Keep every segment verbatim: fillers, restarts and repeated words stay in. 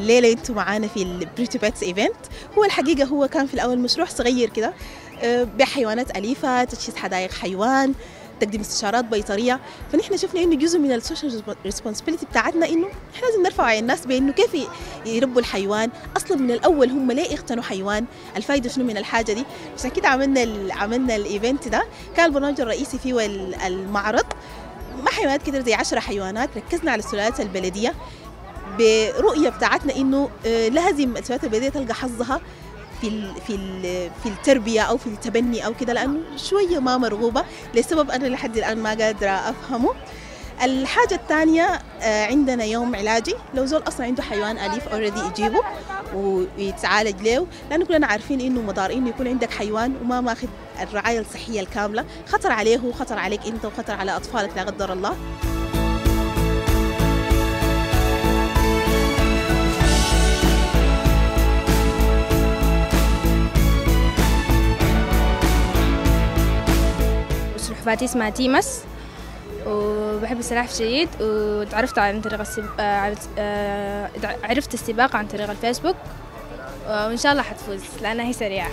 الليلة انتم معانا في البريتي بيتس ايفنت. هو الحقيقة هو كان في الأول مشروع صغير كده بحيوانات أليفة، تجهيز حدائق حيوان، تقديم استشارات بيطرية. فنحن شفنا انه جزء من السوشيال ريسبونسبيلتي بتاعتنا انه احنا لازم نرفع وعي الناس بانه كيف يربوا الحيوان. اصلا من الاول هم ليه يقتنوا حيوان؟ الفائده شنو من الحاجه دي؟ عشان كده عملنا عملنا الايفنت ده. كان البرنامج الرئيسي فيه المعرض مع حيوانات كتير زي عشرة حيوانات. ركزنا على السلالات البلديه برؤيه بتاعتنا انه لازم السلالات البلديه تلقى حظها في ال في ال في التربيه او في التبني او كده، لانه شويه ما مرغوبه لسبب انا لحد الان ما قادره افهمه. الحاجه الثانيه عندنا يوم علاجي، لو زول اصلا عنده حيوان اليف اوريدي يجيبه ويتعالج له، لانه كلنا عارفين انه مضار انه يكون عندك حيوان وما ماخذ الرعايه الصحيه الكامله، خطر عليه وخطر عليك انت وخطر على اطفالك لا قدر الله. رحباتي اسمها تيمس وبحب السلاحف شديد، وتعرفت عن طريق السب... عرفت السباق عن طريق الفيسبوك، وإن شاء الله حتفوز لأنها هي سريعة.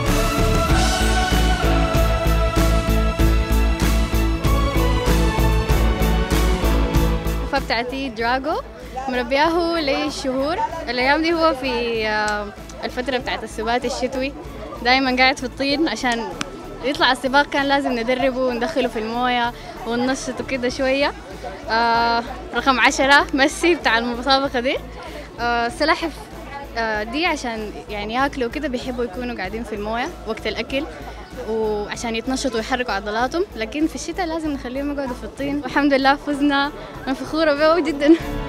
الوفاة بتاعتي دراغو، مربياه لي شهور. الأيام دي هو في الفترة بتاعت السبات الشتوي، دايما قاعد في الطين عشان يطلع السباق. كان لازم ندربه وندخله في المويه وننشطه كده شويه. آه رقم عشرة ميسي بتاع المسابقه دي. آه السلاحف آه دي عشان يعني ياكلوا كده بيحبوا يكونوا قاعدين في المويه وقت الاكل وعشان يتنشطوا ويحركوا عضلاتهم، لكن في الشتاء لازم نخليهم يقعدوا في الطين. والحمد لله فزنا، انا فخوره بيه جدا.